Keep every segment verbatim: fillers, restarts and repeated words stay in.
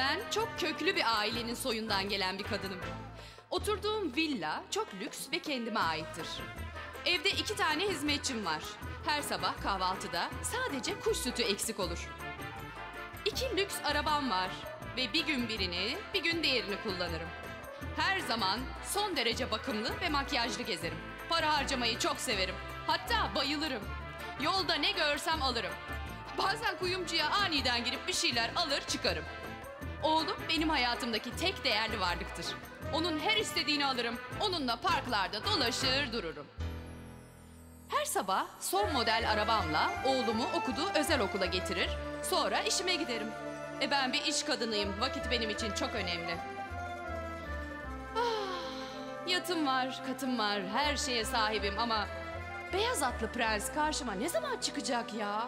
Ben çok köklü bir ailenin soyundan gelen bir kadınım. Oturduğum villa çok lüks ve kendime aittir. Evde iki tane hizmetçim var. Her sabah kahvaltıda sadece kuş sütü eksik olur. İki lüks arabam var ve bir gün birini, bir gün diğerini kullanırım. Her zaman son derece bakımlı ve makyajlı gezerim. Para harcamayı çok severim. Hatta bayılırım. Yolda ne görsem alırım. Bazen kuyumcuya aniden girip bir şeyler alır çıkarım. Oğlum benim hayatımdaki tek değerli varlıktır. Onun her istediğini alırım. Onunla parklarda dolaşır dururum. Her sabah son model arabamla oğlumu okuduğu özel okula getirir. Sonra işime giderim. E ben bir iş kadınıyım. Vakit benim için çok önemli. Ah, yatım var, katım var. Her şeye sahibim ama beyaz atlı prens karşıma ne zaman çıkacak ya?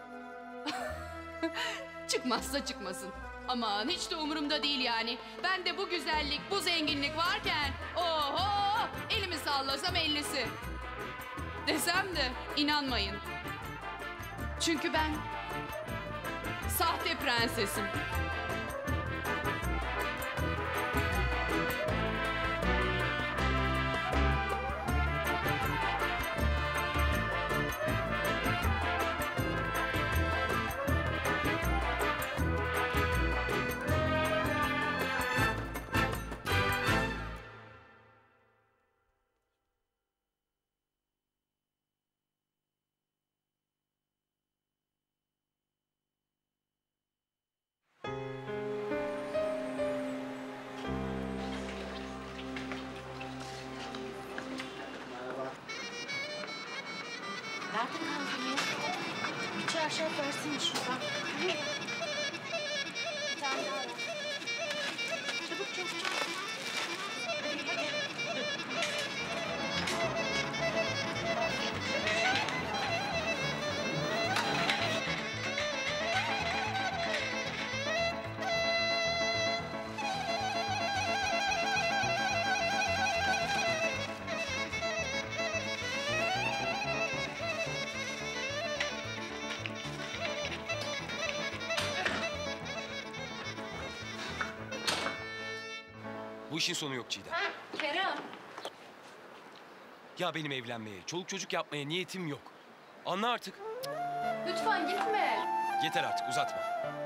Çıkmazsa çıkmasın. Aman hiç de umurumda değil yani. Bende bu güzellik, bu zenginlik varken... Oho! Elimi sallasam ellisi. Desem de inanmayın. Çünkü ben... sahte prensesim. Nerede kaldın ya? Bir çarşaf versene şuradan. Bir tane daha ver. Çabuk çabuk çabuk. Hadi hadi. Bu işin sonu yok Çiğdem. Kerem. Ya benim evlenmeye, çoluk çocuk yapmaya niyetim yok. Anla artık. Lütfen gitme. Yeter artık, uzatma.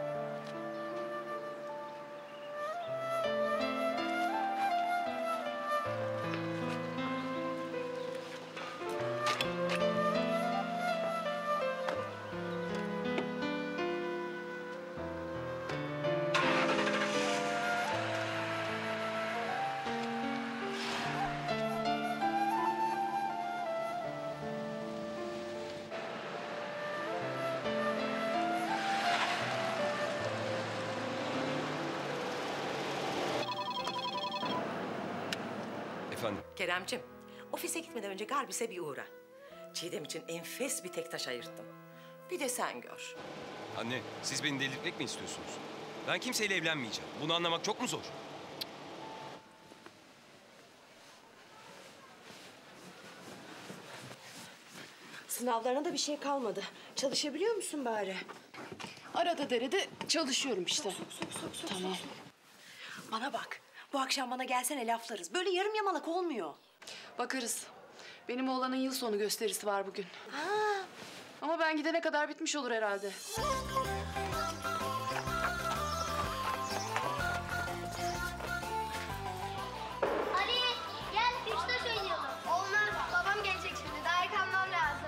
Efendim? Keremcim, ofise gitmeden önce Garbis'e bir uğra. Çiğdem için enfes bir tek taş ayırttım. Bir de sen gör. Anne, siz beni delirtmek mi istiyorsunuz? Ben kimseyle evlenmeyeceğim. Bunu anlamak çok mu zor? Sınavlarına da bir şey kalmadı. Çalışabiliyor musun bari? Arada derede çalışıyorum işte. Sok sok sok sok. Tamam. Sok. Bana bak. Bu akşam bana gelsene laflarız. Böyle yarım yamalak olmuyor. Bakarız. Benim oğlanın yıl sonu gösterisi var bugün. Ha. Ama ben gidene kadar bitmiş olur herhalde. Ali gel üç taş oynayalım. Olmaz babam gelecek şimdi daha yıkanmam lazım.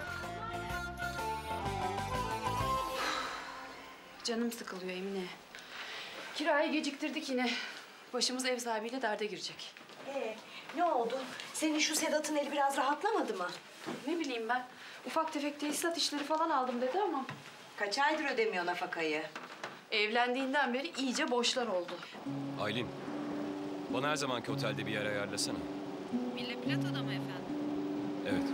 Canım sıkılıyor Emine. Kirayı geciktirdik yine. Başımız ev sahibiyle derde girecek. Ee, ne oldu? Senin şu Sedat'ın eli biraz rahatlamadı mı? Ne bileyim ben. Ufak tefek tesisat işleri falan aldım dedi ama... Kaç aydır ödemiyor nafakayı? Evlendiğinden beri iyice boşlar oldu. Aylin, bana her zamanki otelde bir yer ayarlasana. Villa Plato'da mı efendim? Evet.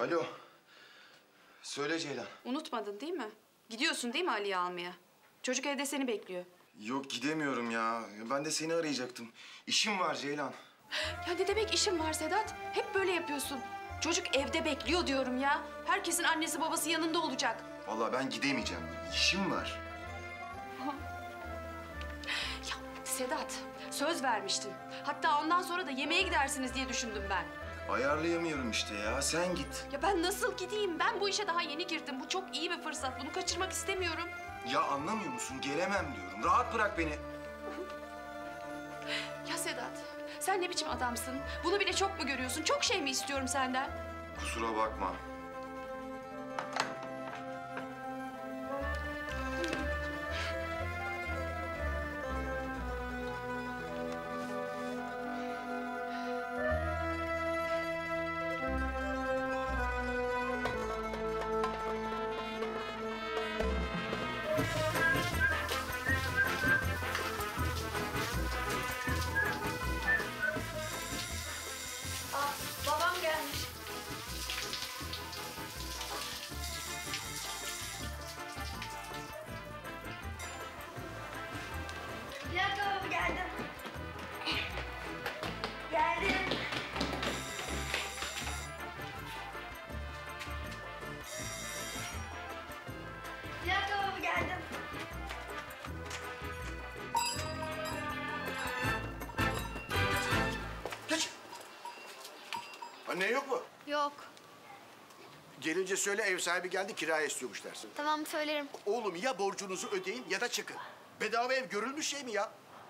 Alo. Söyle Ceylan. Unutmadın değil mi? Gidiyorsun değil mi Ali'yi almaya? Çocuk evde seni bekliyor. Yok gidemiyorum ya. Ben de seni arayacaktım. İşim var Ceylan. Ya ne demek işin var Sedat? Hep böyle yapıyorsun. Çocuk evde bekliyor diyorum ya. Herkesin annesi babası yanında olacak. Vallahi ben gidemeyeceğim. İşim var. Ya Sedat, söz vermiştin. Hatta ondan sonra da yemeğe gidersiniz diye düşündüm ben. Ayarlayamıyorum işte ya. Sen git. Ya ben nasıl gideyim? Ben bu işe daha yeni girdim. Bu çok iyi bir fırsat. Bunu kaçırmak istemiyorum. Ya anlamıyor musun? Gelemem diyorum. Rahat bırak beni. Ya Sedat, sen ne biçim adamsın? Bunu bile çok mu görüyorsun? Çok şey mi istiyorum senden? Kusura bakma. Babam gelmiş. Bir dakika baba geldim. Geldim. Bir dakika baba geldim. Geç. Annen yok mu? Yok. Gelince söyle ev sahibi geldi kiraya istiyormuş dersin. Tamam söylerim. Oğlum ya borcunuzu ödeyin ya da çıkın. Bedava ev görülmüş şey mi ya?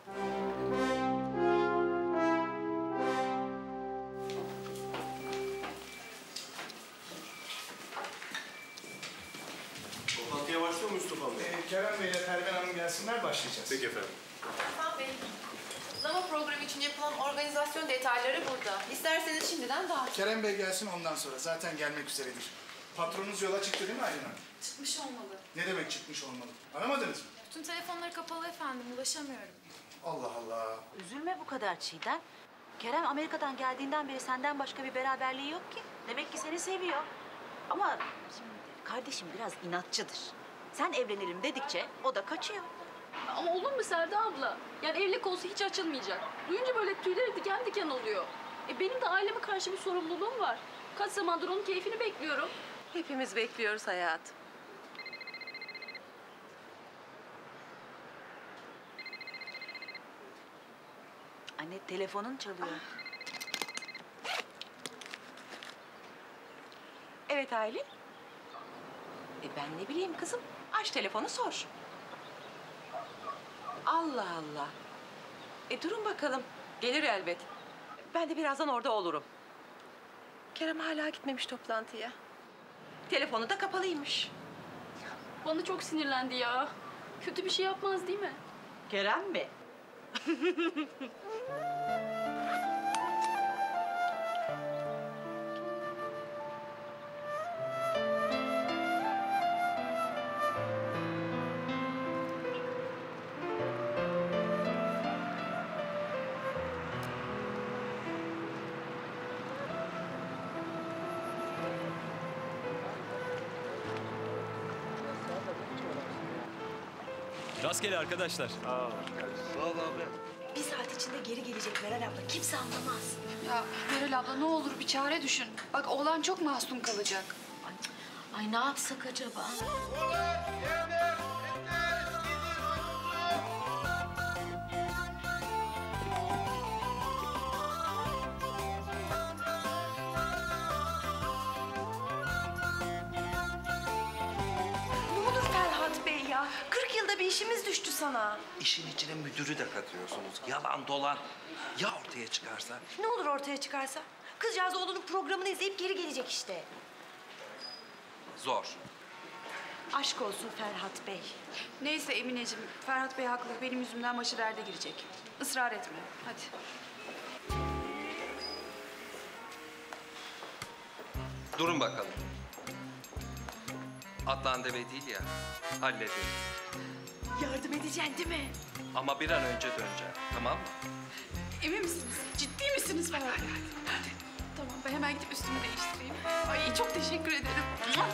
Toplantıya başlıyor mu Mustafa Bey? Ee, Kerem Bey ile Perven Hanım gelsinler başlayacağız. Peki efendim. Hasan Bey, Zama programı için yapılan organizasyon detayları burada. İsterseniz şimdiden dağıtın. Kerem Bey gelsin ondan sonra. Zaten gelmek üzeredir. Patronunuz yola çıktı değil mi Aylin Hanım? Çıkmış olmalı. Ne demek çıkmış olmalı? Aramadınız mı? Bütün telefonları kapalı efendim, ulaşamıyorum. Allah Allah. Üzülme bu kadar Çiğdem. Kerem Amerika'dan geldiğinden beri senden başka bir beraberliği yok ki. Demek ki seni seviyor. Ama şimdi kardeşim biraz inatçıdır. Sen evlenelim dedikçe o da kaçıyor. Ama olur mu Selda abla? Yani evlilik olsa hiç açılmayacak. Duyunca böyle tüyleri diken diken oluyor. E benim de aileme karşı bir sorumluluğum var. Kaç zamandır onun keyfini bekliyorum. Hepimiz bekliyoruz hayatım. Anne telefonun çalıyor. Evet Aylin. E ben ne bileyim kızım. Aç telefonu sor. Allah Allah. E durun bakalım. Gelir elbet. Ben de birazdan orada olurum. Kerem hala gitmemiş toplantıya. Telefonu da kapalıymış. Bana çok sinirlendi ya. Kötü bir şey yapmaz değil mi? Kerem mi? Rastgele arkadaşlar. Bir saat içinde geri gelecek Meral abla. Kimse anlamaz. Ya Meral abla ne olur bir çare düşün. Bak oğlan çok masum kalacak. Ay ne yapsak acaba? Ne olur Ferhat Bey ya. kırk yılda bir işimiz düştü sana. İşin içine müdürü de katıyorsunuz. Yalan dolan. Ya ortaya çıkarsa? Ne olur ortaya çıkarsa? Kızcağız oğlunun programını izleyip geri gelecek işte. Zor. Aşk olsun Ferhat Bey. Neyse Emineciğim, Ferhat Bey haklı. Benim yüzümden başı derde girecek. Israr etme. Hadi. Durun bakalım. Atlan deve değil ya. Hallederiz. Yardım edeceksin değil mi? Ama bir an önce döneceğim. Tamam mı? Emin misiniz? Ciddi misiniz Ferhat Bey? Hadi. Tamam, ben hemen gidip üstümü değiştireyim. Ay çok teşekkür ederim.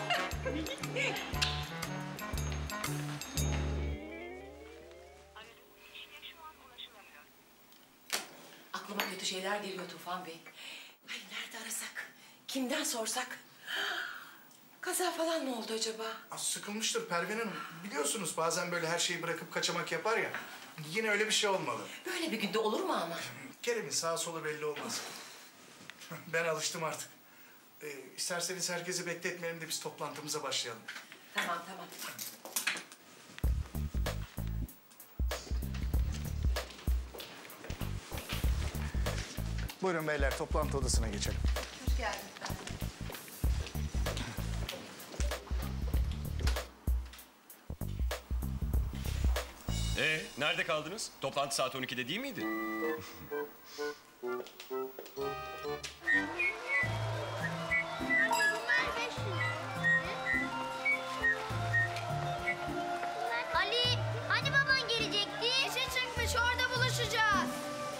Aklıma kötü şeyler geliyor Tufan Bey. Ay nerede arasak? Kimden sorsak? Kaza falan mı oldu acaba? Az sıkılmıştır Pervin Hanım. Biliyorsunuz bazen böyle her şeyi bırakıp kaçamak yapar ya. Yine öyle bir şey olmalı. Böyle bir günde olur mu ama? Kerem'in sağa solu belli olmaz. Ben alıştım artık. Ee, isterseniz herkesi bekletmeyelim de biz toplantımıza başlayalım. Tamam tamam. Buyurun beyler, toplantı odasına geçelim. Hoş geldin. Ee, nerede kaldınız? Toplantı saat on ikide değil miydi? Ali, hani baban gelecekti? İşe çıkmış, orada buluşacağız.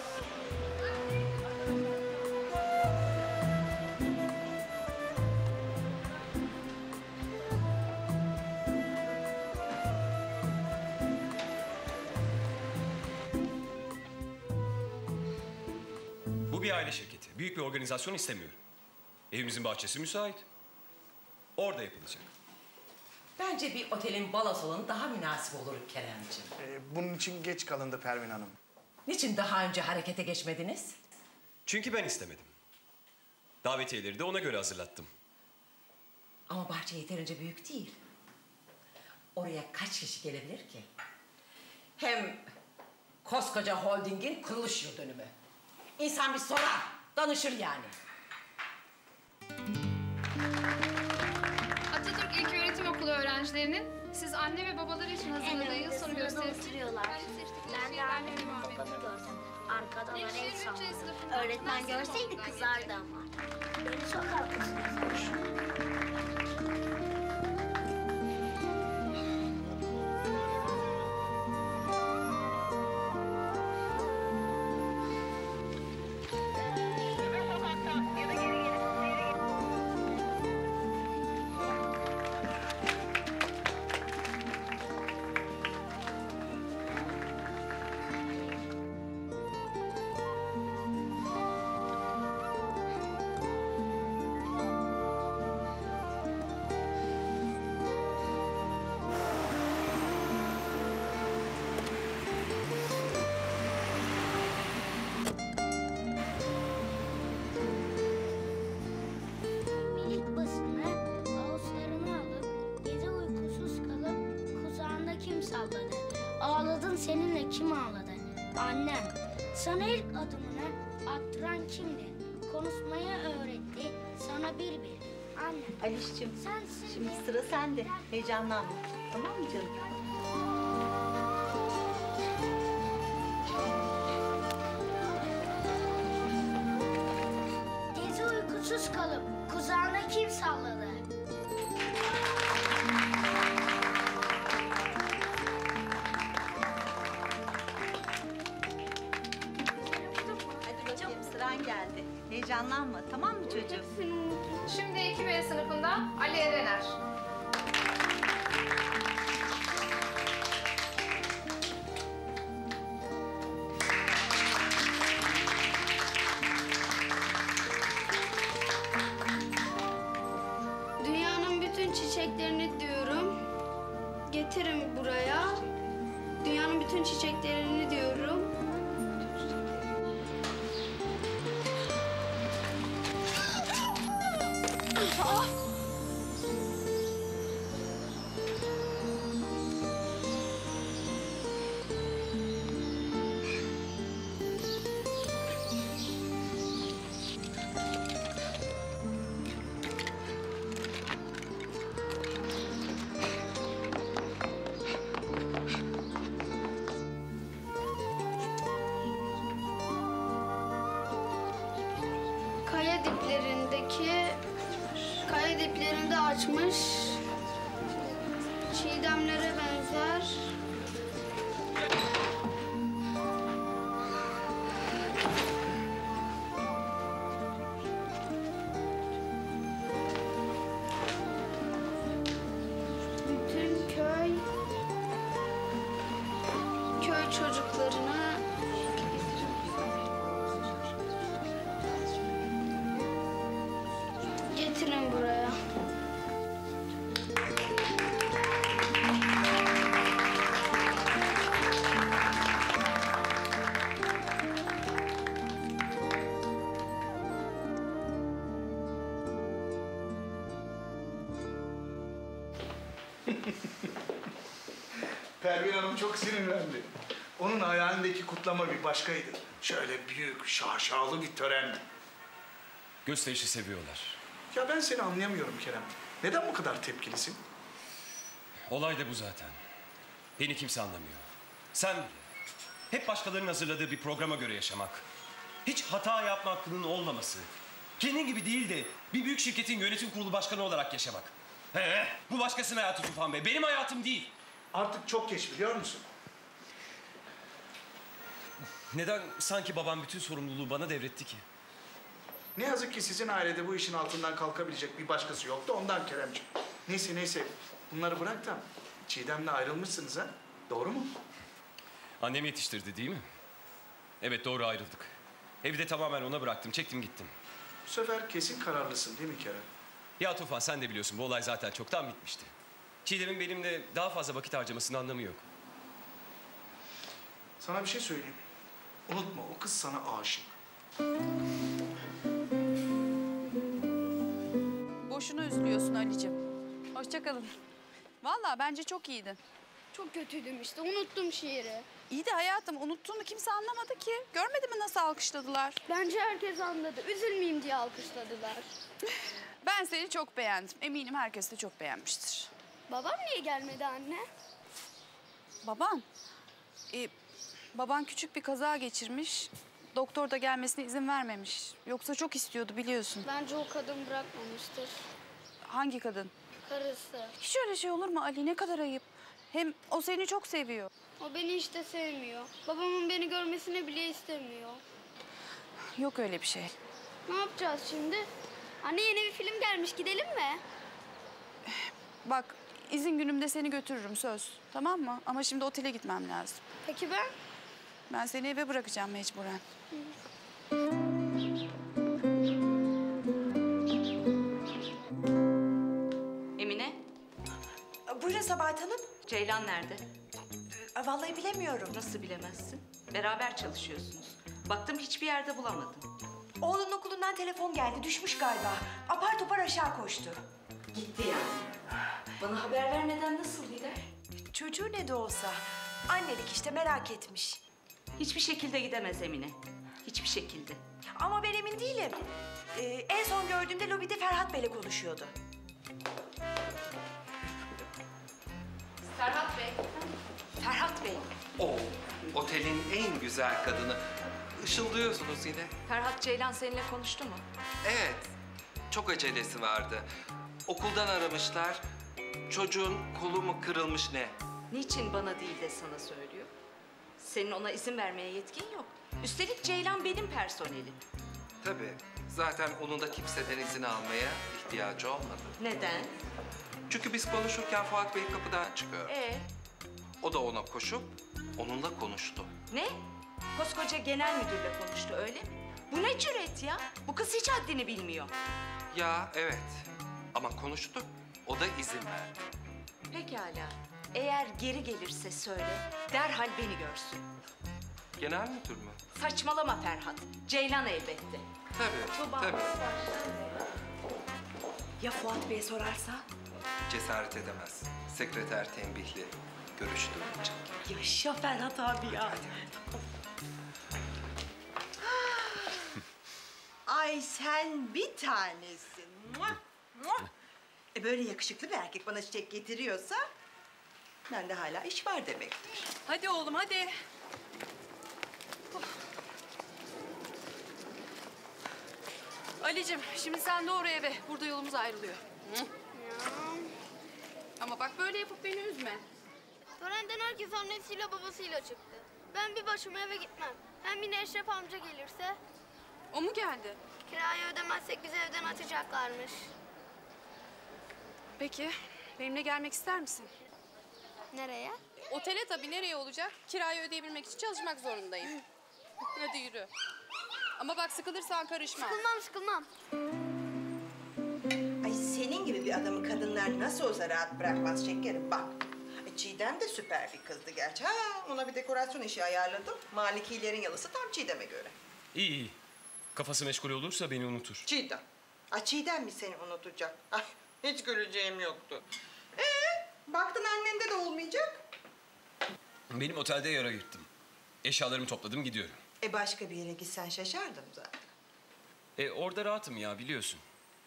Bu bir aile şirketi. Büyük bir organizasyon istemiyorum. Evimizin bahçesi müsait. Orada yapılacak. Bence bir otelin balo salonu daha münasip olur Keremciğim. Ee, bunun için geç kalındı Pervin Hanım. Niçin daha önce harekete geçmediniz? Çünkü ben istemedim. Davetiyeleri de ona göre hazırlattım. Ama bahçe yeterince büyük değil. Oraya kaç kişi gelebilir ki? Hem koskoca holdingin kuruluş yıl dönümü. İnsan bir sorar, danışır yani. Atatürk İlköğretim Okulu öğrencilerinin siz anne ve babaları için hazırladığı yıl sonu gösterisi. Ben de annemi babamı gördüm. Arkada var el sallıyor. Öğretmen görseydi kızardı ama. Beni çok haklısınız. Minik basını avuçlarına alıp gece uykusuz kalıp kucağında kim salladı? Ağladın seninle kim ağladı? Annem. Sana ilk adımını attıran kimdi? Konuşmayı öğretti sana bir bir. Annem. Alişciğim, Sensin şimdi de- sıra sende. Heyecanlanma. Tamam mı canım? Gece uykusuz kalıp kucağına kim salladı? Hadi bakayım, sıran geldi. Heyecanlanma, tamam mı çocuğum? Şimdi iki B sınıfından Ali Erener. Dünyanın bütün çiçeklerini diyorum. Getirin buraya. Dünyanın bütün çiçeklerini diyorum. Kaya diplerindeki kaya diplerinde açmış çiğdemlere benzer. Pervin Hanım çok sinirlendi. Onun hayalindeki kutlama bir başkaydı. Şöyle büyük, şaşalı bir törendi. Gösterişi seviyorlar. Ya ben seni anlayamıyorum Kerem. Neden bu kadar tepkilisin? Olay da bu zaten. Beni kimse anlamıyor. Sen bile. Hep başkalarının hazırladığı bir programa göre yaşamak. Hiç hata yapma hakkının olmaması. Kendin gibi değil de bir büyük şirketin yönetim kurulu başkanı olarak yaşamak. He, bu başkasının hayatı Tufan Bey. Benim hayatım değil. Artık çok geç biliyor musun? Neden sanki babam bütün sorumluluğu bana devretti ki? Ne yazık ki sizin ailede bu işin altından kalkabilecek bir başkası yoktu ondan Keremciğim. Neyse neyse bunları bırak da Çiğdem'le ayrılmışsınız ha? Doğru mu? Annem yetiştirdi değil mi? Evet doğru ayrıldık. Evi de tamamen ona bıraktım, çektim gittim. Bu sefer kesin kararlısın değil mi Kerem? Ya Tufan sen de biliyorsun bu olay zaten çoktan bitmişti. Çiğdem'in benimle daha fazla vakit harcamasının anlamı yok. Sana bir şey söyleyeyim. Unutma o kız sana aşık. Boşuna üzülüyorsun Ali'cim. Hoşça kalın. Vallahi bence çok iyiydin. Çok kötüydüm işte. Unuttum şiiri. İyi de hayatım unuttuğunu kimse anlamadı ki. Görmedin mi nasıl alkışladılar? Bence herkes anladı. Üzülmeyeyim diye alkışladılar. Ben seni çok beğendim. Eminim herkes de çok beğenmiştir. Babam niye gelmedi anne? Baban? Ee, baban küçük bir kaza geçirmiş. Doktor da gelmesine izin vermemiş. Yoksa çok istiyordu biliyorsun. Bence o kadın bırakmamıştır. Hangi kadın? Karısı. Hiç öyle şey olur mu Ali? Ne kadar ayıp. Hem o seni çok seviyor. O beni hiç de sevmiyor. Babamın beni görmesini bile istemiyor. Yok öyle bir şey. Ne yapacağız şimdi? Anne yeni bir film gelmiş. Gidelim mi? Bak izin günümde seni götürürüm söz. Tamam mı? Ama şimdi otele gitmem lazım. Peki ben? Ben seni eve bırakacağım mecburen. Emine, Buyurun Sabahat Hanım. Ceylan nerede? Ee, Vallahi bilemiyorum. Nasıl bilemezsin? Beraber çalışıyorsunuz. Baktım hiçbir yerde bulamadım. Oğlunun okulundan telefon geldi. Düşmüş galiba. Apar topar aşağı koştu. Gitti yani. Bana haber vermeden nasıl gider? Çocuğu ne de olsa. Annelik işte merak etmiş. Hiçbir şekilde gidemez Emine. Hiçbir şekilde. Ama ben emin değilim. Ee, en son gördüğümde lobide Ferhat Bey'le konuşuyordu. Ferhat Bey. Ferhat Bey. O otelin en güzel kadını. Işıldıyorsunuz yine. Ferhat Ceylan seninle konuştu mu? Evet. Çok acelesi vardı. Okuldan aramışlar. Çocuğun kolu mu kırılmış ne? Niçin bana değil de sana söylüyor? Senin ona izin vermeye yetkin yok. Üstelik Ceylan benim personelim. Tabii. Zaten onun da kimseden izin almaya ihtiyacı olmadı. Neden? Çünkü biz konuşurken Fuat Bey kapıdan çıkıyor. Ee, O da ona koşup onunla konuştu. ne? Koskoca genel müdürle konuştu öyle mi? Bu ne cüret ya? Bu kız hiç haddini bilmiyor. Ya evet. Ama konuştu. O da izin verdi. Pekala. Eğer geri gelirse söyle, derhal beni görsün. Genel müdür mü? Saçmalama Ferhat. Ceylan elbette. Tabii, Tuba. tabii. Ya Fuat Bey sorarsa? Cesaret edemez. Sekreter tembihli. Görüştürmeyecek. Yaşa Ferhat abi ya. Ay sen bir tanesin. Muah, muah. E böyle yakışıklı bir erkek bana çiçek getiriyorsa... ...bende hala iş var demektir. Hadi oğlum hadi. Ali'cim şimdi sen doğru eve. Burada yolumuz ayrılıyor. Hı? Ama bak böyle yapıp beni üzme. Törenden herkes annesiyle babasıyla çıktı. Ben bir başıma eve gitmem. Hem yine Eşref amca gelirse? O mu geldi? Kirayı ödemezsek bizi evden atacaklarmış. Peki benimle gelmek ister misin? Nereye? Otele tabii nereye olacak? Kirayı ödeyebilmek için çalışmak zorundayım. Hadi yürü. Ama bak sıkılırsan karışma. Sıkılmam sıkılmam. Ay senin gibi bir adamı kadınlar nasıl olsa rahat bırakmaz şekerim bak. Ay, Çiğdem de süper bir kızdı gerçi. Ha, ona bir dekorasyon işi ayarladım. Malikilerin yalısı tam Çiğdem'e göre. İyi iyi. Kafası meşgul olursa beni unutur. Çiğdem. Ay Çiğdem mi seni unutacak? Ay hiç güleceğim yoktu. Ee, Baktın annende de olmayacak. Benim otelde yer ayırttım. Eşyalarımı topladım gidiyorum. E başka bir yere gitsen şaşardım zaten. E orada rahatım ya biliyorsun.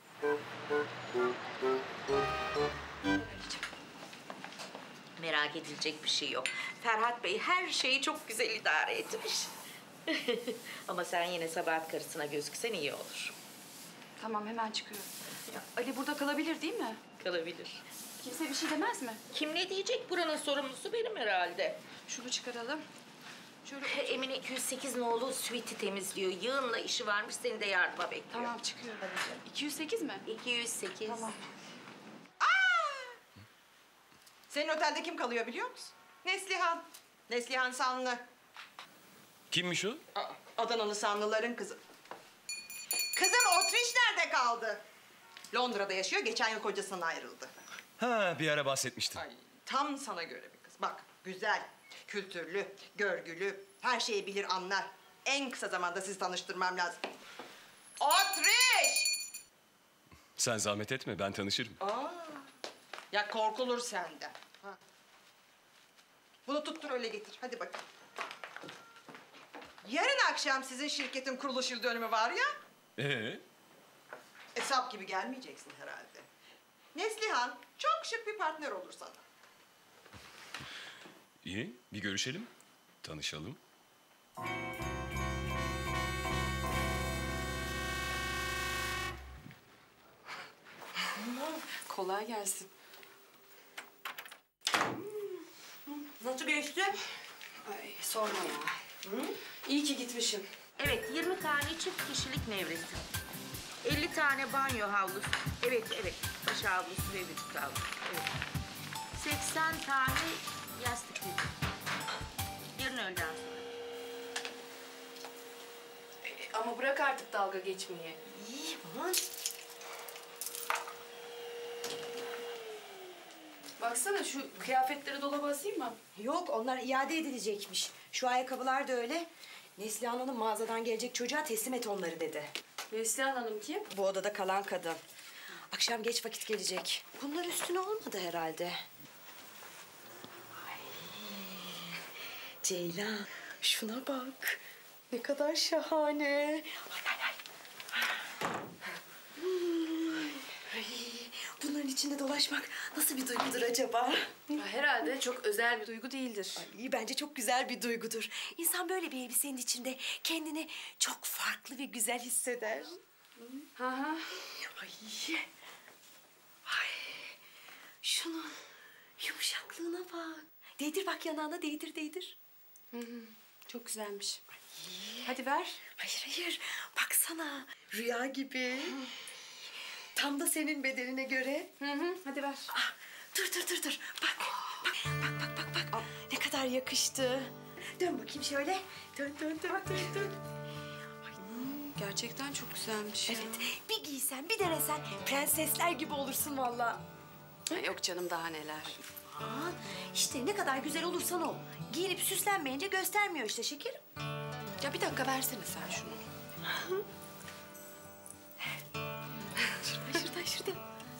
Merak edilecek bir şey yok. Ferhat Bey her şeyi çok güzel idare etmiş. Ama sen yine Sabahat karısına gözüksen iyi olur. Tamam hemen çıkıyorum. Ya, Ali burada kalabilir değil mi? Kalabilir. Kimse bir şey demez mi? Kim ne diyecek? Buranın sorumlusu benim herhalde. Şunu çıkaralım. Şöyle Emine iki yüz sekiz nolu suite'i temizliyor. Yığınla işi varmış, seni de yardıma bekliyor. Tamam çıkıyorum. iki yüz sekiz mi? iki yüz sekiz. Tamam. Senin otelde kim kalıyor biliyor musun? Neslihan. Neslihan Sanlı. Kimmiş o? Aa, Adanalı Sanlıların kızı. Kızım Otriş nerede kaldı? Londra'da yaşıyor, geçen yıl kocasından ayrıldı. Ha bir ara bahsetmiştin. Ay, tam sana göre bir kız. Bak, güzel, kültürlü, görgülü, her şeyi bilir, anlar. En kısa zamanda sizi tanıştırmam lazım. Otriş! Sen zahmet etme ben tanışırım. Aa, ya korkulur senden. Ha. Bunu tuttur öyle getir. Hadi bakayım. Yarın akşam sizin şirketin kuruluş yıl dönümü var ya. Ee? Hesap gibi gelmeyeceksin herhalde. Neslihan çok şık bir partner olur sana. İyi bir görüşelim. Tanışalım. Kolay gelsin. Nasıl geçti? Ay sorma ya. Hı? İyi ki gitmişim. Evet, yirmi tane çift kişilik nevresi. elli tane banyo havlusu. Evet, evet. Baş havlusu ve vücut havlusu. Evet. seksen tane yastık yüzü. Yarın öğleden sonra. E, ama bırak artık dalga geçmeyi. İyi aman. Baksana şu kıyafetleri dolaba asayım mı? Yok onlar iade edilecekmiş. Şu ayakkabılar da öyle. Neslihan Hanım mağazadan gelecek çocuğa teslim et onları dedi. Neslihan Hanım kim? Bu odada kalan kadın. Akşam geç vakit gelecek. Bunlar üstüne olmadı herhalde. Ay. Ceylan şuna bak. Ne kadar şahane. Ay ay ay. Ay, bunların içinde dolaşmak nasıl bir duygudur acaba? Ya herhalde çok özel bir duygu değildir. Ay, bence çok güzel bir duygudur. İnsan böyle bir elbisenin içinde kendini çok farklı ve güzel hisseder. Hı hı. Ay. Ay. Şunun yumuşaklığına bak. Değdir bak yanağına, değdir değdir. Hı hı. Çok güzelmiş. Ay. Hadi ver. Hayır hayır. Baksana. Rüya gibi. Tam da senin bedenine göre. Hı hı. Hadi ver. Ah, dur dur dur dur. Bak. Bak bak bak bak. bak. Ah. Ne kadar yakıştı. Dön bakayım şöyle. Dön dön dön dön dön. Gerçekten çok güzelmiş ya. Evet. Bir giysen, bir denesen prensesler gibi olursun vallahi. Ay, yok canım daha neler. Aa, işte ne kadar güzel olursan ol. Giyinip süslenmeyince göstermiyor işte şekerim. Ya bir dakika versene sen şunu. Şuradan, şuradan, şuradan.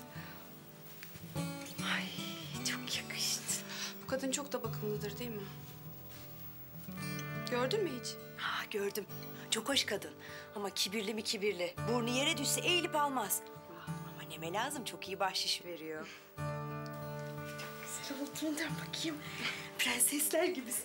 Ay, çok yakıştı. Bu kadın çok da bakımlıdır değil mi? Gördün mü hiç? Ha, gördüm. Çok hoş kadın. Ama kibirli mi kibirli. Burnu yere düşse eğilip almaz. Ama neme lazım, çok iyi bahşiş veriyor. Çok güzel olduğundan bakayım. Prensesler gibisin.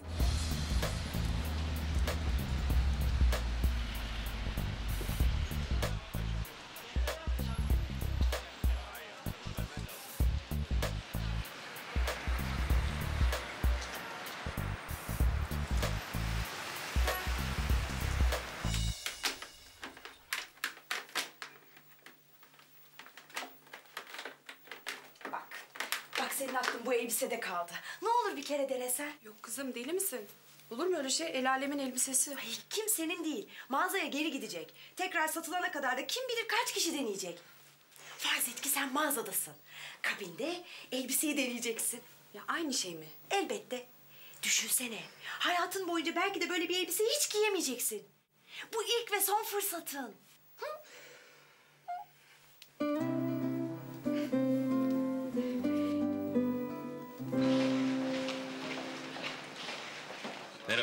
Bak senin aklın bu elbisede kaldı. Ne olur bir kere denesen. Yok kızım deli misin? Olur mu öyle şey? El alemin elbisesi. Ay, kimsenin değil. Mağazaya geri gidecek. Tekrar satılana kadar da kim bilir kaç kişi deneyecek. Farz et ki sen mağazadasın. Kabinde elbiseyi deneyeceksin. Ya aynı şey mi? Elbette. Düşünsene. Hayatın boyunca belki de böyle bir elbise hiç giyemeyeceksin. Bu ilk ve son fırsatın. Hı?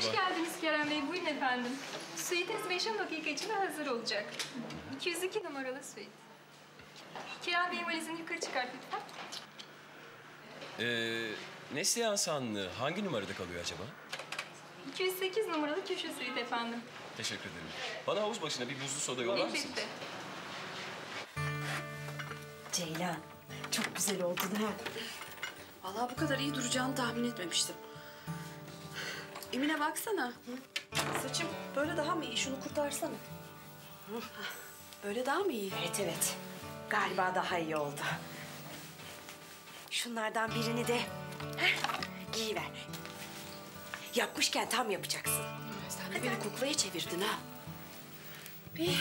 Merhaba. Hoş geldiniz Kerem Bey. Buyurun efendim. Suitiniz beş on dakika içinde hazır olacak. iki yüz iki numaralı suite. Kerem Bey'in valizini yukarı çıkart lütfen. Ee, Neslihan Sanlı hangi numarada kalıyor acaba? iki yüz sekiz numaralı köşe suite efendim. Teşekkür ederim. Bana havuz başına bir buzlu soda yollar mısınız? Elbette. Ceylan, çok güzel oldun ha. Vallahi bu kadar iyi duracağını tahmin etmemiştim. Emine baksana. Saçım böyle daha mı iyi? Şunu kurtarsana. Böyle daha mı iyi? Evet evet. Galiba daha iyi oldu. Şunlardan birini de heh, giyiver. Yapmışken tam yapacaksın. Sen de beni kuklaya çevirdin ha. Bir...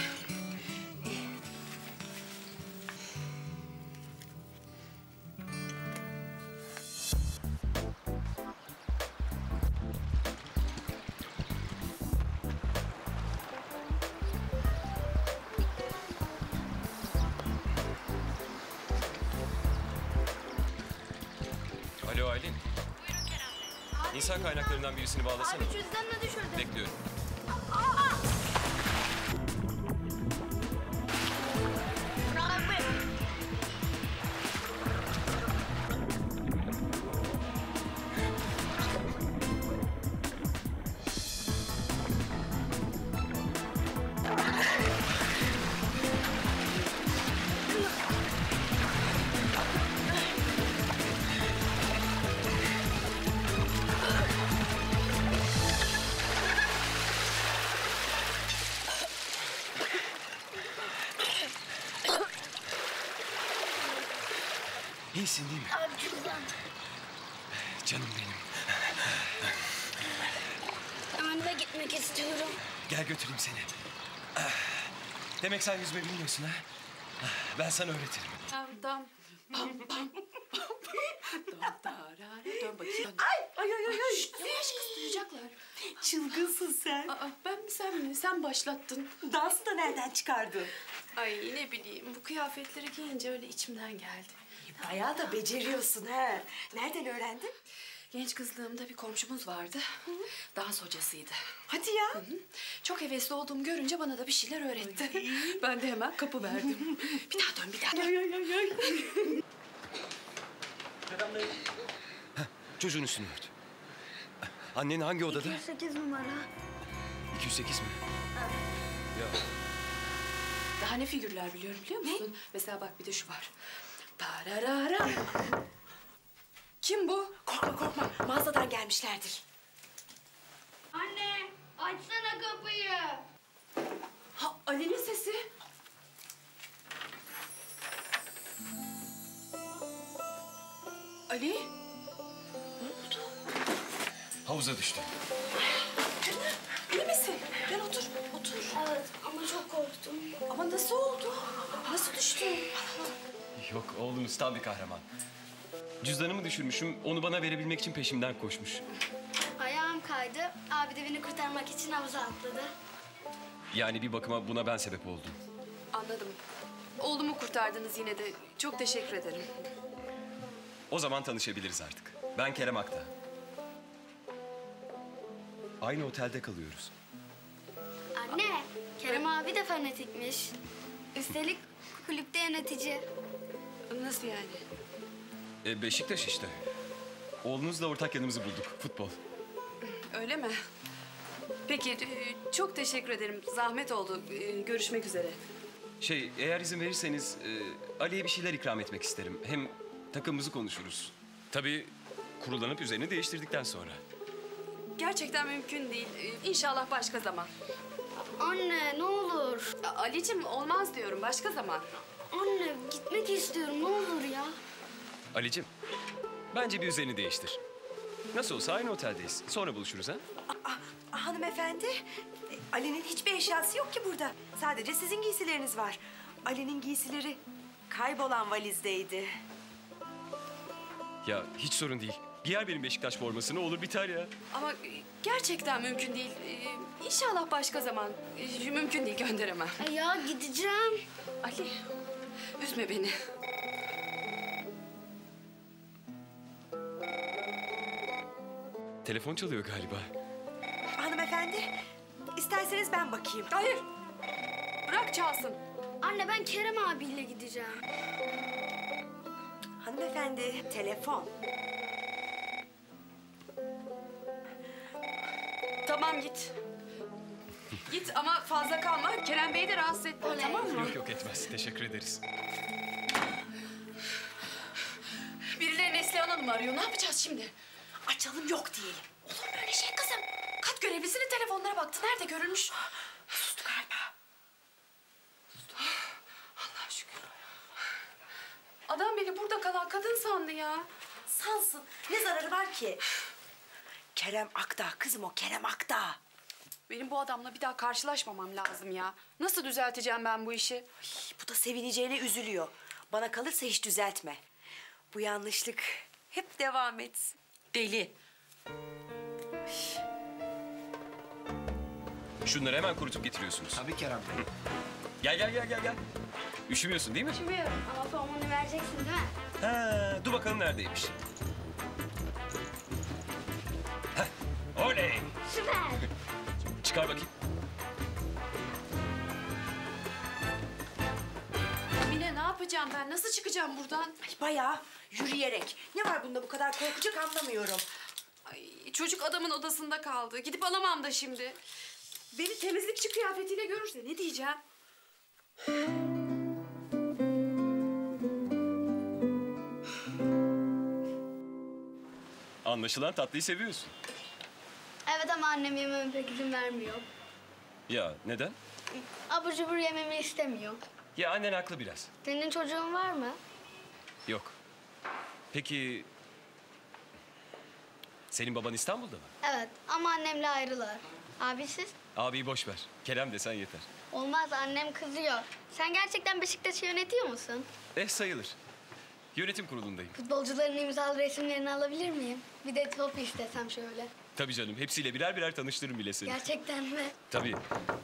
Alo Aylin. Buyurun Kerem Bey. İnsan kaynaklarından birisini bağlasana. Abi cüzdanını düşürdüm. Bekliyorum. İyisin değil mi? Abi cüzdan. Canım benim. Ben de gitmek istiyorum. Gel götüreyim seni. Ah, demek sen yüzme bilmiyorsun ha? Ah, ben sana öğretirim. Dam dam. Pam pam. Dam tarara. Dön bakayım. Ay ay ay ay. Şşt, yavaş kız duyacaklar. Çılgınsın sen. Aa, ben mi sen mi? Sen başlattın. Dansı da nereden çıkardın? Ay ne bileyim bu kıyafetleri giyince öyle içimden geldi. Bayağı da beceriyorsun ha. Nereden öğrendin? Genç kızlığımda bir komşumuz vardı. Dans hocasıydı. Hadi ya. Hı hı. Çok hevesli olduğumu görünce bana da bir şeyler öğretti. Ben de hemen kapı verdim. Bir daha dön, bir daha dön. Ay ay ay ay. Heh, çocuğun üstünü ört. Annen hangi odada? iki yüz sekiz numara. iki yüz sekiz mi? Ya Daha ne figürler biliyorum biliyor musun? Ne? Mesela bak bir de şu var. Tararara. Kim bu? Korkma korkma. Mağazadan gelmişlerdir. Anne, açsana kapıyı. Ha Ali'nin sesi. Ali? havuza düştü. İyi misin? Gel otur, otur. Evet ama çok korktum. Ama nasıl oldu? Nasıl düştün? Yok oğlumuz tam bir kahraman. Cüzdanımı düşürmüşüm. Onu bana verebilmek için peşimden koşmuş. Ayağım kaydı. Abi de beni kurtarmak için havuza atladı. Yani bir bakıma buna ben sebep oldum. Anladım. Oğlumu kurtardınız yine de. Çok teşekkür ederim. O zaman tanışabiliriz artık. Ben Kerem Akta. Aynı otelde kalıyoruz. Anne, Kerem abi de fanatikmiş. Üstelik kulüpte yönetici. Nasıl yani? E, Beşiktaş işte. Oğlunuzla ortak yanımızı bulduk. Futbol. Öyle mi? Peki, e, çok teşekkür ederim. Zahmet oldu. E, Görüşmek üzere. Şey, eğer izin verirseniz e, Ali'ye bir şeyler ikram etmek isterim. Hem takımımızı konuşuruz. Tabii kurulanıp üzerini değiştirdikten sonra. Gerçekten mümkün değil. E, İnşallah başka zaman. Anne, ne olur. A- Ali'cim olmaz diyorum. Başka zaman. Anne, gitmek istiyorum. Ne olur ya. Ali'cim, bence bir üzerini değiştir. Nasıl olsa aynı oteldeyiz. Sonra buluşuruz ha? Aa, hanımefendi, e, Ali'nin hiçbir eşyası yok ki burada. Sadece sizin giysileriniz var. Ali'nin giysileri kaybolan valizdeydi. Ya hiç sorun değil. Giyer benim Beşiktaş formasını olur biter ya. Ama e, gerçekten mümkün değil. E, İnşallah başka zaman. E, Mümkün değil, gönderemem. Ay ya gideceğim. Ali, üzme beni. Telefon çalıyor galiba. ben bakayım. Hayır. Bırak çalsın. Anne ben Kerem abiyle gideceğim. Hanımefendi, telefon. Tamam git. Git ama fazla kalma. Kerem Bey'i de rahatsız etme, tamam mı? Yok yok etmez. Teşekkür ederiz. Birileri Neslihan Hanım arıyor. Ne yapacağız şimdi? Açalım yok diyelim. Olur mu öyle şey kızım? Kat görevlisinin telefonlara baktı. Nerede görülmüş? Sustu galiba. Sustu. Allah'a şükür. Adam beni burada kalan kadın sandı ya. Sansın. Ne zararı var ki? Kerem Akdağ kızım o Kerem Akdağ. Benim bu adamla bir daha karşılaşmamam lazım ya. Nasıl düzelteceğim ben bu işi? Ay, bu da sevineceğine üzülüyor. Bana kalırsa hiç düzeltme. Bu yanlışlık hep devam etsin. Deli. Şunları hemen kurutup getiriyorsunuz. Tabii Kerem Bey. Gel gel gel gel gel. Üşümüyorsun değil mi? Üşümüyorum ama formunu vereceksin değil mi? Ha, dur bakalım neredeymiş. Heh, oley. Süper. Çıkar bakayım. Mine ne yapacağım ben? Nasıl çıkacağım buradan? Ay, bayağı yürüyerek. Ne var bunda bu kadar korkacak anlamıyorum. Ay, çocuk adamın odasında kaldı. Gidip alamam da şimdi. Beni temizlikçi kıyafetiyle görürse ne diyeceğim? Anlaşılan tatlıyı seviyorsun. Evet ama annem yememe pek izin vermiyor. Ya neden? Abur cubur yememi istemiyor. Ya annen haklı biraz. Senin çocuğun var mı? Yok. Peki... Senin baban İstanbul'da mı? Evet ama annemle ayrılar. Abi siz? Abiyi boş ver. Kerem desen yeter. Olmaz annem kızıyor. Sen gerçekten Beşiktaş'ı yönetiyor musun? Eh sayılır. Yönetim kurulundayım. Futbolcuların imzalı resimlerini alabilir miyim? Bir de top istesem şöyle. Tabii canım. Hepsiyle birer birer tanıştırırım bile seni. Gerçekten mi? Tabii.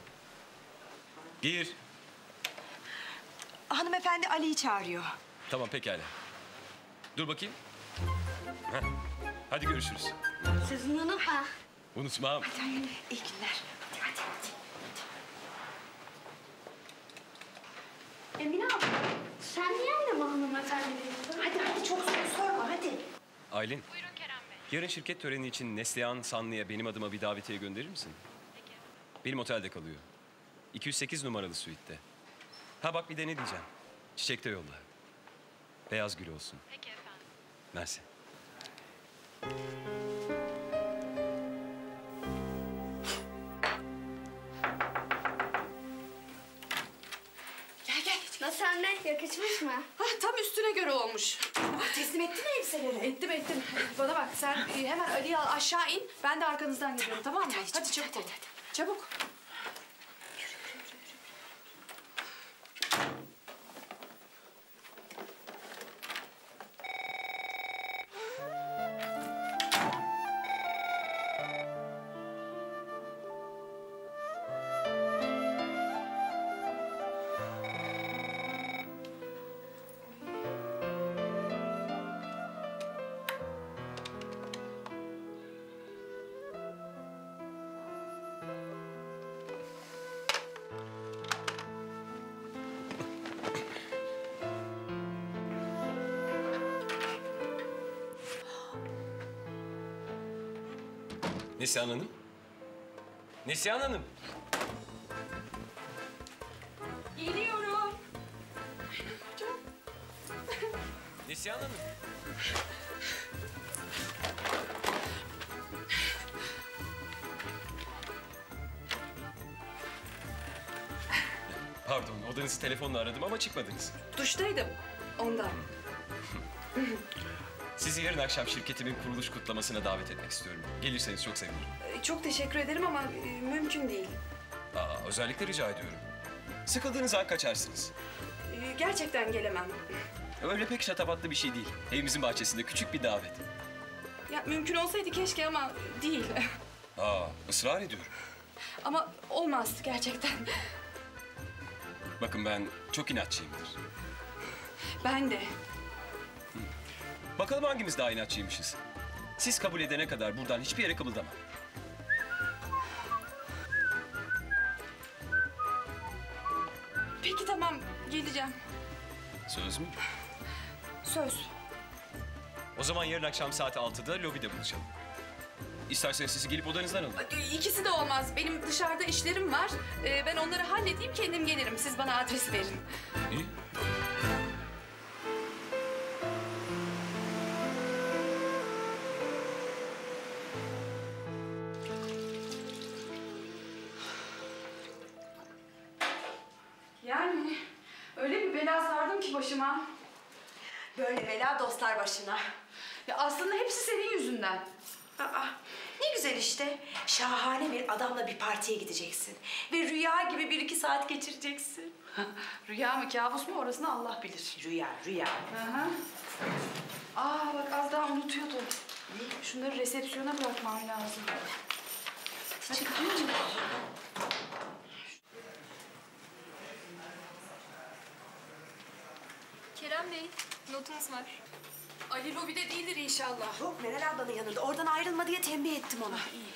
Gir. Hanımefendi Ali'yi çağırıyor. Tamam pekala. Dur bakayım. Heh. Hadi görüşürüz. Sizin unutma. Unutmam. Hadi hadi. İyi günler. Hadi hadi hadi. Emine abla, sen niye anneme hanımefendi diyorsun? Hadi hadi çok soru sorma hadi. Aylin. Buyurun Kerem Bey. Yarın şirket töreni için Neslihan Sanlı'ya benim adıma bir davetiye gönderir misin? Peki. Benim otelde kalıyor. iki yüz sekiz numaralı suite'te. Ha bak bir de ne diyeceğim. Çiçek de yolla. Beyaz gül olsun. Peki efendim. Mersi. Gel gel. Nasıl anne? Yakışmış mı? Hah, tam üstüne göre olmuş. Ah, teslim ettin mi elbiseleri? Ettim ettim. Bana bak sen e, hemen Ali'yi al aşağı in. Ben de arkanızdan geliyorum tamam mı? Hadi, Hadi, çabuk, çabuk hadi, ol. Çabuk. Neslihan Hanım. Neslihan Hanım. Geliyorum. Neslihan Hanım. Pardon, odanızı telefonla aradım ama çıkmadınız. Duştaydım ondan. Sizi yarın akşam şirketimin kuruluş kutlamasına davet etmek istiyorum. Gelirseniz çok sevinirim. Ee, Çok teşekkür ederim ama e, mümkün değil. Aa, özellikle rica ediyorum. Sıkıldığınız an kaçarsınız. Ee, Gerçekten gelemem. Öyle pek şatafatlı bir şey değil. Evimizin bahçesinde küçük bir davet. Ya mümkün olsaydı keşke ama değil. Aa, ısrar ediyorum. Ama olmaz gerçekten. Bakın ben çok inatçıyımdır. Ben de. Bakalım hangimiz daha inatçıymışız. Siz kabul edene kadar buradan hiçbir yere kımıldamam. Peki tamam, geleceğim. Söz mü? Söz. O zaman yarın akşam saat altıda lobide buluşalım. İsterseniz sizi gelip odanızdan alın. İkisi de olmaz. Benim dışarıda işlerim var. Ee, ben onları halledeyim, kendim gelirim. Siz bana adres verin. İyi. Yani öyle bir bela sardım ki başıma. Böyle bela dostlar başına. Ya aslında hepsi senin yüzünden. Aa, ne güzel işte. Şahane bir adamla bir partiye gideceksin. Ve rüya gibi bir iki saat geçireceksin. Rüya mı kabus mu orasını Allah bilir. Rüya, rüya. Aha. Aa bak az daha unutuyordum. Şunları resepsiyona bırakmam lazım. Hadi çıkıyorum. Kerem Bey, notunuz var. Ali lobide değildir inşallah. Yok, Meral ablanın yanında. Oradan ayrılma diye tembih ettim ona. İyi.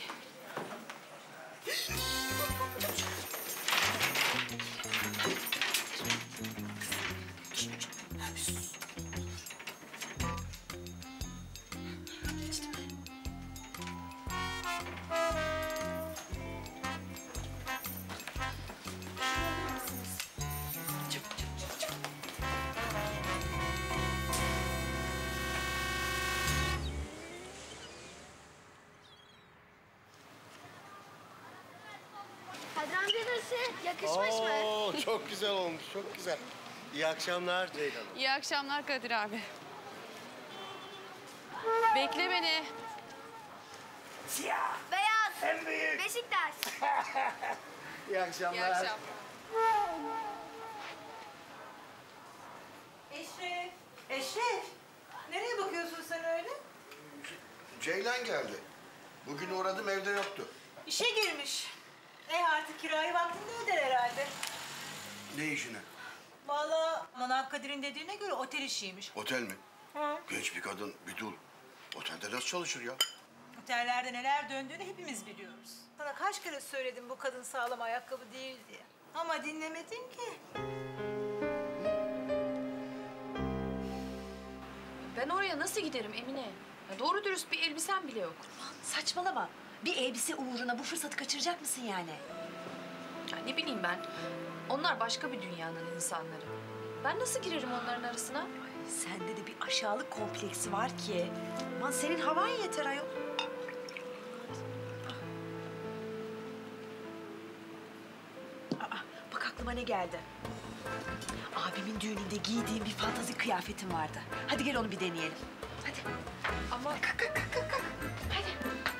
Kadran dedesi yakışmış mı? Oo, çok güzel olmuş, çok güzel. İyi akşamlar Ceylan Hanım. İyi akşamlar Kadir abi. Bekle beni. Siyah. Beyaz. En büyük. Beşiktaş. İyi akşamlar. İyi akşamlar. Eşref. Eşref. Nereye bakıyorsun sen öyle? Ceylan geldi. Bugün uğradım, evde yoktu. İşe girmiş. E artık kirayı vaktinde öder herhalde. Ne işine? Vallahi Manav Kadir'in dediğine göre otel işiymiş. Otel mi? Hı. Genç bir kadın, bir dul. Otelde nasıl çalışır ya? Otellerde neler döndüğünü hepimiz biliyoruz. Sana kaç kere söyledim bu kadın sağlam ayakkabı değil diye. Ama dinlemedin ki. Ben oraya nasıl giderim Emine? Ya doğru dürüst bir elbisem bile yok. Saçmalama. Bir elbise uğruna bu fırsatı kaçıracak mısın yani? Ya ne bileyim ben. Onlar başka bir dünyanın insanları. Ben nasıl girerim onların arasına? Ay, sende de bir aşağılık kompleksi var ki. Aman senin havan yeter ayol. Aa, bak aklıma ne geldi. Abimin düğününde giydiğim bir fantazi kıyafetim vardı. Hadi gel onu bir deneyelim. Hadi. Ama Kalk kalk kalk kalk. kalk. Hadi.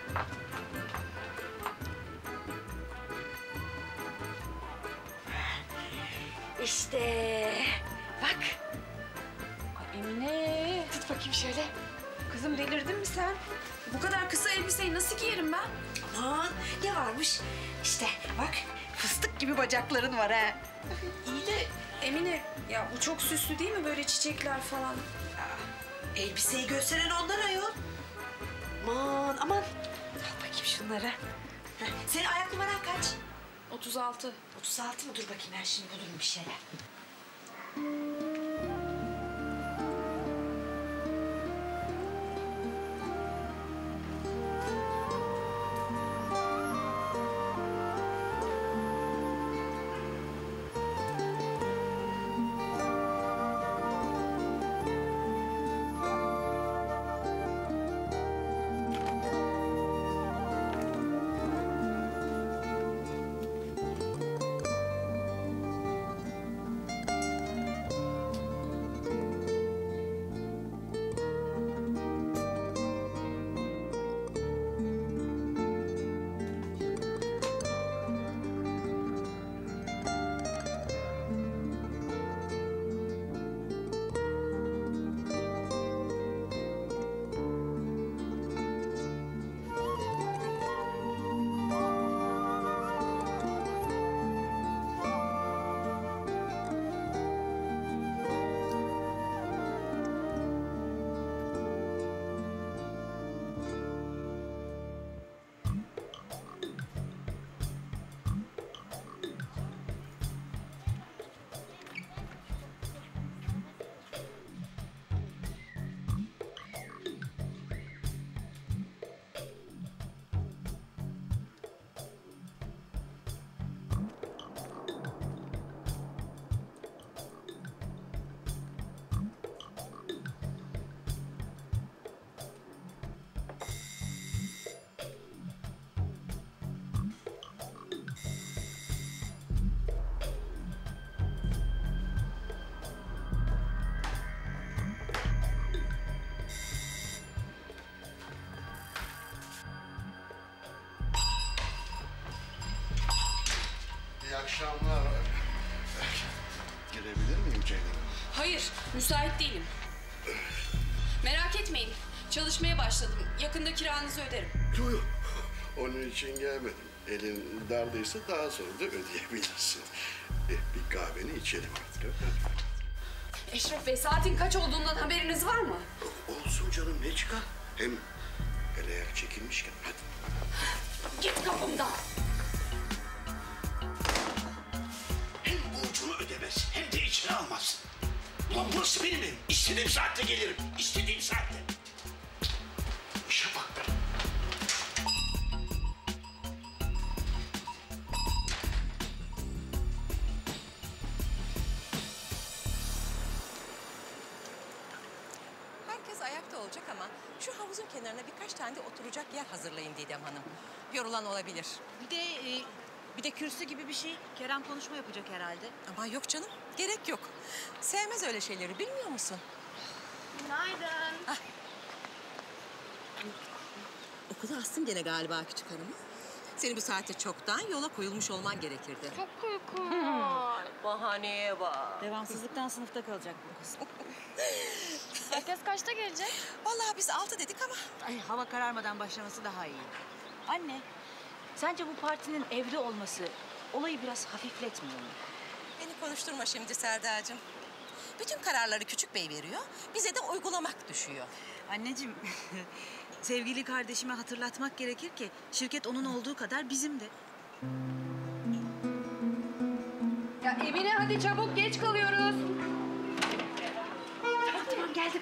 İşte bak. Ay Emine. Tut bakayım şöyle. Kızım delirdin mi sen? Bu kadar kısa elbiseyi nasıl giyerim ben? Aman ne varmış? İşte bak fıstık gibi bacakların var ha. İyi de Emine ya bu çok süslü değil mi böyle çiçekler falan? Aa, elbiseyi gösteren onlar ayol. Aman aman. Al bakayım şunları. Heh, senin ayak numaran kaç? otuz altı. otuz altı mı? Dur bakayım ben şimdi bulurum bir şeyler. akşamlar. Girebilir miyim Ceylan? Hayır, müsait değilim. Merak etmeyin. Çalışmaya başladım. Yakında kiranızı öderim. Yok yok. Onun için gelmedim. Elin dardıysa daha sonra da ödeyebilirsin. E, bir kahveni içelim artık. Eşref Bey, saatin kaç olduğundan haberiniz var mı? Olsun canım, ne çıkar? Hem el ayak çekilmişken hadi. Git kapımdan. Hem borcunu ödemez hem de içine almaz. Ulan burası benim evim. İstediğim saatte gelirim. İstediğim saatte. İşe bak be. Herkes ayakta olacak ama şu havuzun kenarına birkaç tane de oturacak yer hazırlayın Didem Hanım. Yorulan olabilir. Bir de e, bir de kürsü gibi bir şey. Kerem konuşma yapacak herhalde. Ama yok canım, gerek yok. Sevmez öyle şeyleri, bilmiyor musun? Günaydın. Ah. Okula astın gene galiba küçük hanımı. Senin bu saatte çoktan yola koyulmuş olman gerekirdi. Çok uykum var. Bahaneye bak. Devamsızlıktan sınıfta kalacak bu kız. Herkes kaçta gelecek? Vallahi biz altı dedik ama. Ay, hava kararmadan başlaması daha iyi. Anne, sence bu partinin evde olması olayı biraz hafifletmiyor mu? Beni konuşturma şimdi Serdar'cığım. Bütün kararları küçük bey veriyor, bize de uygulamak düşüyor. Anneciğim, sevgili kardeşime hatırlatmak gerekir ki şirket onun olduğu kadar bizim de. Ya Emine, hadi çabuk, geç kalıyoruz. Tamam tamam geldim.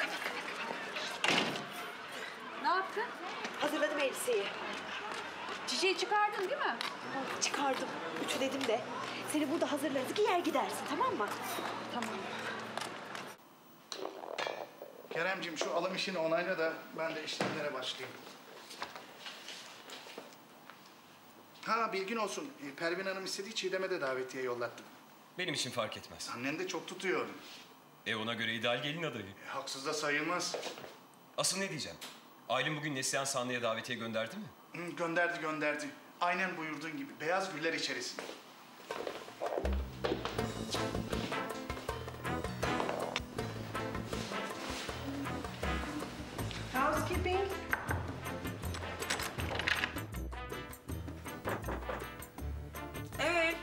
Ne yaptın? Hazırladım elbiseyi. Çiçeği çıkardın değil mi? Çıkardım. Ütüledim de. Seni burada hazırlarız, giyer gidersin, tamam mı? Tamam. Keremciğim şu alım işini onayla da ben de işlemlere başlayayım. Ha bilgin olsun. e, Pervin Hanım istediği Çiğdem'e de davetiye yollattım. Benim için fark etmez. Annen de çok tutuyor onu. E ona göre ideal gelin adayı. E, haksız da sayılmaz. Asıl ne diyeceğim? Aylin bugün Neslihan sahneye davetiye gönderdi mi? Hı, gönderdi gönderdi. Aynen buyurduğun gibi. Beyaz güller içerisinde. Housekeeping. Evet.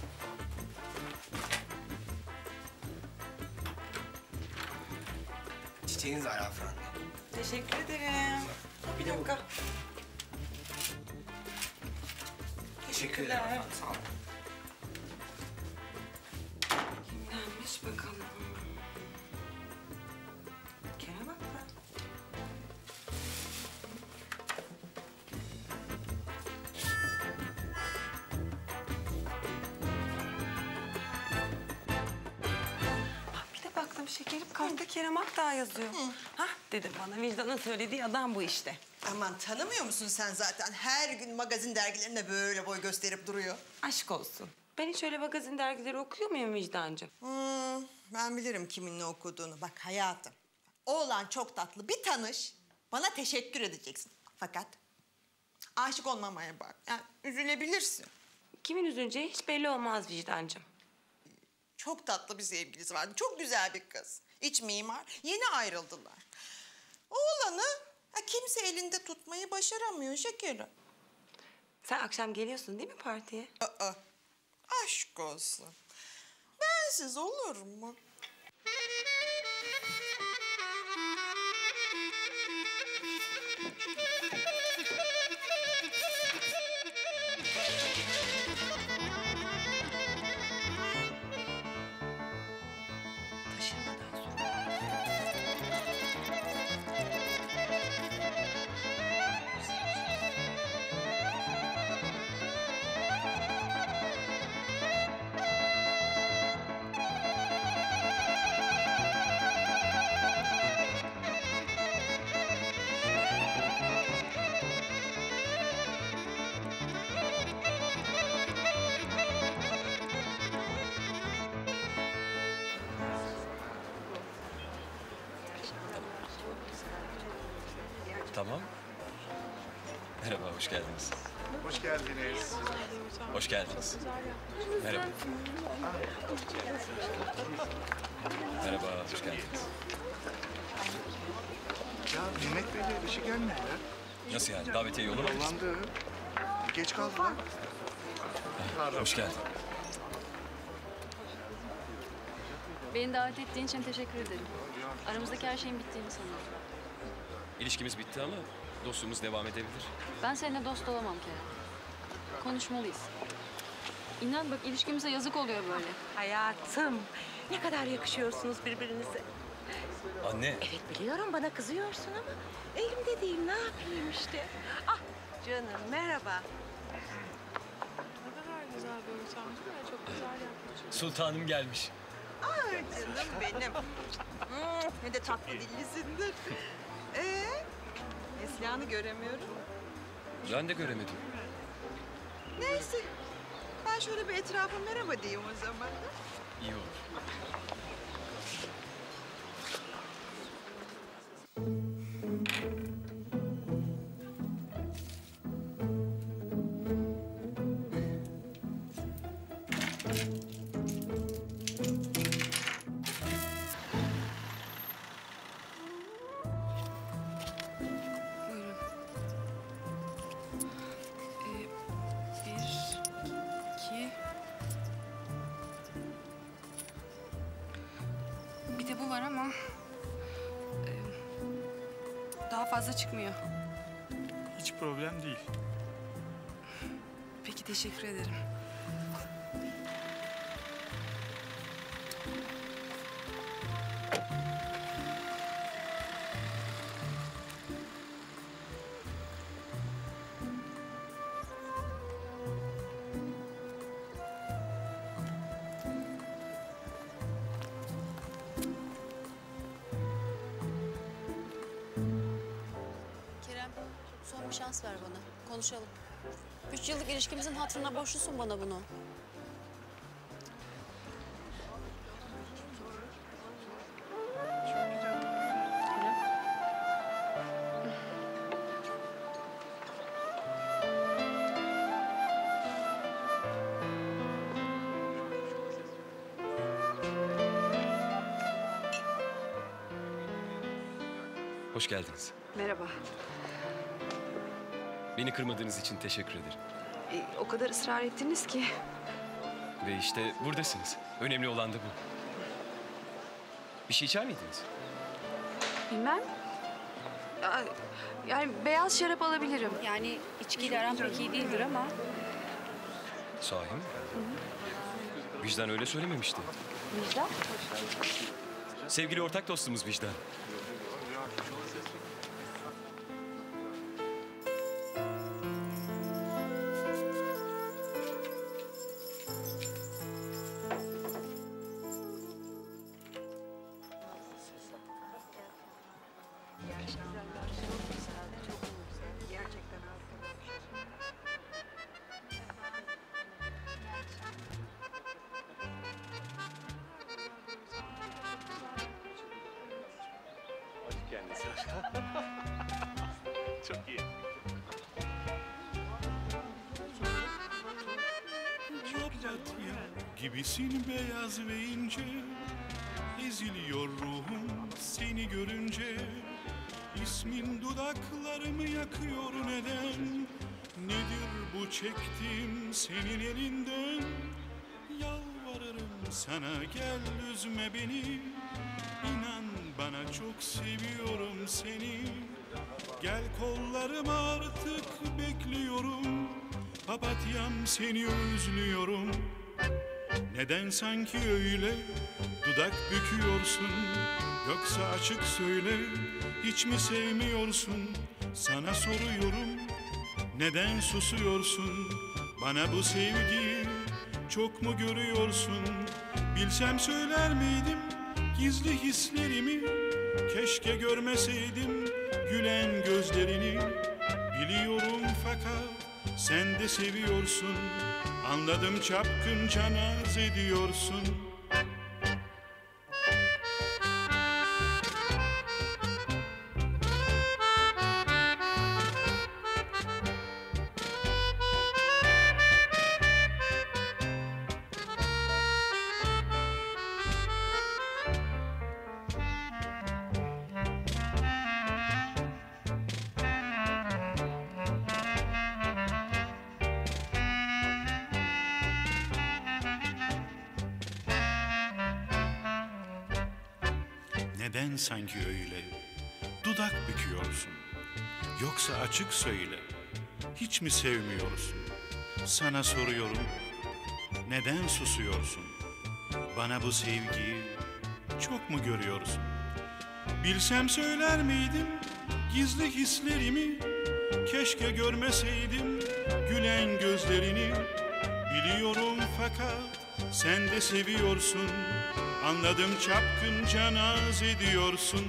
Çiçeğiniz var hanımefendi. Teşekkür ederim. Bir dakika. Teşekkür ederim efendim. Sağ olun. Kimdenmiş bakalım. Kerem bak. Bir de baktım şekerim, kartta Kerem Akdağ yazıyor. Hah dedim, bana vicdanın söylediği adam bu işte. Aman tanımıyor musun sen zaten? Her gün magazin dergilerinde böyle boy gösterip duruyor. Aşk olsun. Ben hiç öyle magazin dergileri okuyor muyum vicdancığım? Hmm, ben bilirim kimin ne okuduğunu. Bak hayatım, oğlan çok tatlı. Bir tanış, bana teşekkür edeceksin. Fakat aşık olmamaya bak. Yani üzülebilirsin. Kimin üzüleceği hiç belli olmaz vicdancığım. Çok tatlı bir sevgilisi vardı. Çok güzel bir kız. İç mimar. Yeni ayrıldılar. Oğlanı ha, kimse elinde tutmayı başaramıyor şekerim. Sen akşam geliyorsun değil mi partiye? Aa, aşk olsun. Bensiz olur mu? Tamam. Merhaba, hoş geldiniz. Hoş geldiniz. Hoş geldiniz. Merhaba. Merhaba, hoş geldiniz. Ya Mehmet Bey'le işi gelmedi ya. Nasıl yani? Davetiye yollamadı mısın? Yollandı. Geç kaldılar. Hoş geldin. Beni davet ettiğin için teşekkür ederim. Aramızdaki her şeyin bittiğini sanıyorum. İlişkimiz bitti ama dostluğumuz devam edebilir. Ben seninle dost olamam Kerem. Konuşmalıyız. İnan bak ilişkimize yazık oluyor böyle. Hayatım, ne kadar yakışıyorsunuz birbirinize. Anne. Evet biliyorum bana kızıyorsun ama elimde değil ne yapayım işte. Ah canım merhaba. Ne kadar güzel bir ortam değil mi? Çok güzel yapmış. Sultanım gelmiş. Ay canım benim. Hmm, ne de tatlı dillisindir. Ee, Neslihan'ı göremiyorum. Ben de göremedim. Neyse. Ben şöyle bir etrafa merhaba diyeyim o zaman. İyi olur. Bir de bu var ama e, daha fazla çıkmıyor. Hiç problem değil. Peki teşekkür ederim. Kerem, son bir şans ver bana. Konuşalım. Üç yıllık ilişkimizin hatırına borçlusun bana bunu. Hoş geldiniz. Merhaba. Beni kırmadığınız için teşekkür ederim. E, o kadar ısrar ettiniz ki. Ve işte buradasınız. Önemli olan da bu. Bir şey içer miydiniz? Bilmem. Ya, yani beyaz şarap alabilirim. Yani içkiyle aram pek iyi değildir ama. Sahi mi? Vicdan öyle söylememişti. Vicdan? Sevgili ortak dostumuz Vicdan. Çok iyi. Papatya gibisin beyaz ve ince, eziliyor ruhum seni görünce. İsmin dudaklarımı yakıyor neden? Nedir bu çektiğim senin elinden? Yalvarırım sana gel üzme beni. İnan bana çok seviyorum seni. Gel kollarıma artık bekliyorum. Papatyam seni özlüyorum. Neden sanki öyle dudak büküyorsun? Yoksa açık söyle hiç mi sevmiyorsun? Sana soruyorum neden susuyorsun? Bana bu sevgiyi çok mu görüyorsun? Bilsem söyler miydim gizli hislerimi? Keşke görmeseydim gülen gözlerini. Biliyorum fakat sen de seviyorsun. Anladım çapkınca naz ediyorsun. Neden sanki öyle? Dudak büküyorsun. Yoksa açık söyle. Hiç mi sevmiyorsun? Sana soruyorum. Neden susuyorsun? Bana bu sevgiyi çok mu görüyorsun? Bilsem söyler miydim gizli hislerimi? Keşke görmeseydim gülen gözlerini. Biliyorum fakat sen de seviyorsun. Anladım çapkınca naz ediyorsun.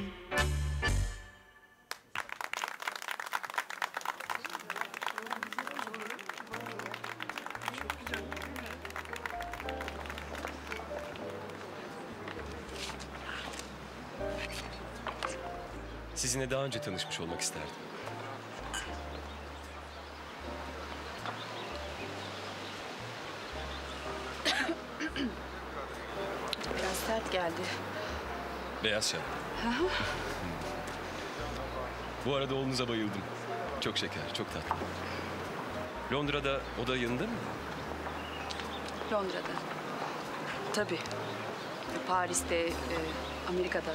Sizinle daha önce tanışmış olmak isterdim. Biraz sert geldi. Beyaz şarap. Bu arada oğlunuza bayıldım. Çok şeker, çok tatlı. Londra'da o da yanında mı? Londra'da. Tabii. Paris'te, e, Amerika'da.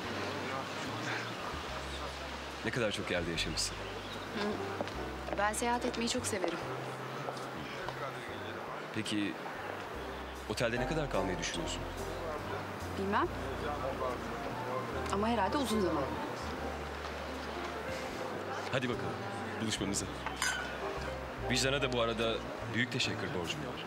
Ne kadar çok yerde yaşamışsın. Hı. Ben seyahat etmeyi çok severim. Peki otelde ne kadar kalmayı düşünüyorsun? Bilmem. Ama herhalde uzun zaman. Hadi bakalım buluşmamıza. Vicdan'a da bu arada büyük teşekkür borcum var.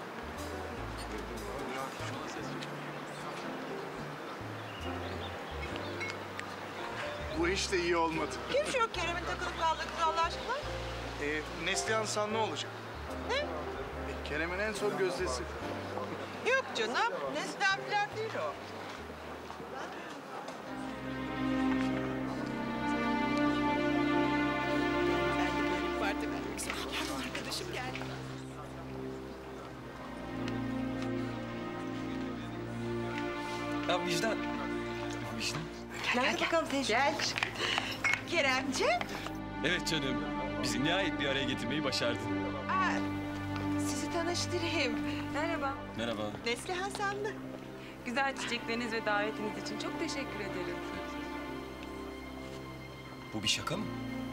Bu iş de iyi olmadı. Kim şu yok Kerem'in takılıp kaldığı kız Allah aşkına? Ee, Neslihan San ne olacak? Ne? E, Kerem'in en son gözdesi. Yok canım. Neslihan falan değil o. Vardı vermek sana. Gel arkadaşım gel. Ya Vicdan. Vicdan. Gel bakalım teyze. Gel. Keremciğim. Evet canım. Bizi nihayet bir araya getirmeyi başardın. Aa, sizi tanıştırayım. Merhaba. Merhaba. Neslihan Sanlı. Güzel çiçekleriniz ve davetiniz için çok teşekkür ederim. Bu bir şaka mı?